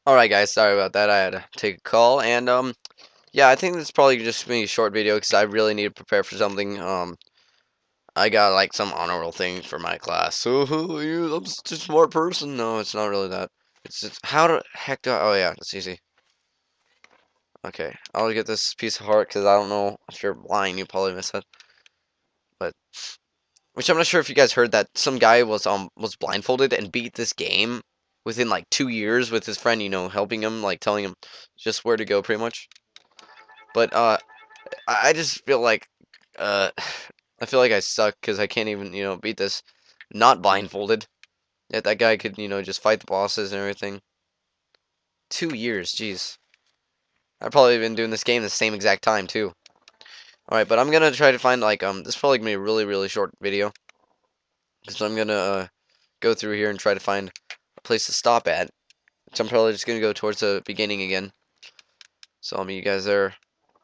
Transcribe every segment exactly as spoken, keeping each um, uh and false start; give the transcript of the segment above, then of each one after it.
Alright guys, sorry about that. I had to take a call and um yeah, I think this is probably just gonna be a short video because I really need to prepare for something. Um I got like some honor roll thing for my class. So you I'm just a smart person. No, it's not really that. It's just how the heck do I oh yeah, that's easy. Okay. I'll get this piece of heart because I don't know if you're blind, you probably miss it. But which I'm not sure if you guys heard that some guy was um was blindfolded and beat this game within like two years with his friend, you know, helping him, like telling him just where to go pretty much. But uh I I just feel like uh I feel like I suck because I can't even, you know, beat this not blindfolded. Yet that guy could, you know, just fight the bosses and everything. Two years, jeez. I've probably been doing this game the same exact time too. Alright, but I'm gonna try to find like um this is probably gonna be a really, really short video. Because I'm gonna uh, go through here and try to find a place to stop at. So I'm probably just gonna go towards the beginning again. So I'll meet you guys there.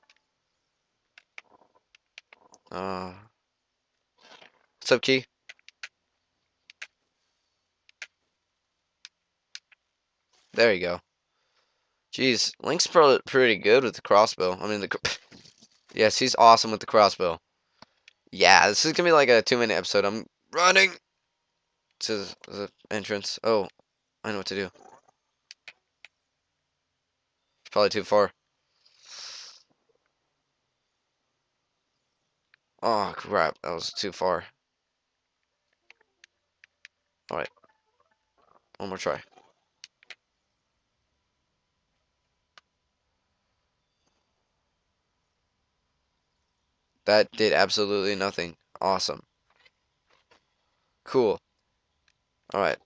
Uh, what's up, Key? There you go. Jeez, Link's probably pretty good with the crossbow. I mean, the yes, he's awesome with the crossbow. Yeah, this is gonna be like a two-minute episode. I'm running to the entrance. Oh, I know what to do. It's probably too far. Oh crap, that was too far. All right, one more try. That did absolutely nothing. Awesome. Cool. All right.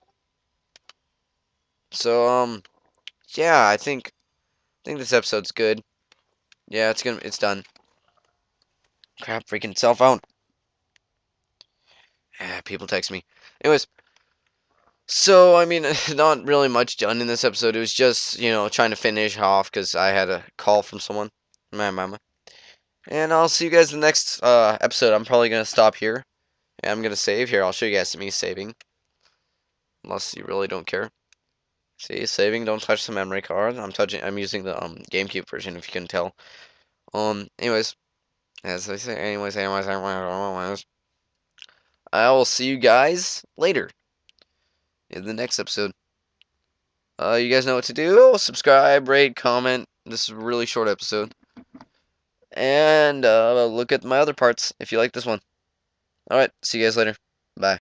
So um, yeah, I think I think this episode's good. Yeah, it's gonna it's done. Crap, freaking cell phone. Ah, people text me. Anyways, so I mean, not really much done in this episode. It was just you know trying to finish off because I had a call from someone, my mama. And I'll see you guys in the next uh, episode. I'm probably gonna stop here. And I'm gonna save here. I'll show you guys me saving, unless you really don't care. See, saving. Don't touch the memory card. I'm touching. I'm using the um GameCube version, if you can tell. Um. Anyways, as I say, anyways, anyways, anyways, anyways. I will see you guys later in the next episode. Uh, you guys know what to do. Subscribe, rate, comment. This is a really short episode. And uh, look at my other parts if you like this one. Alright, see you guys later.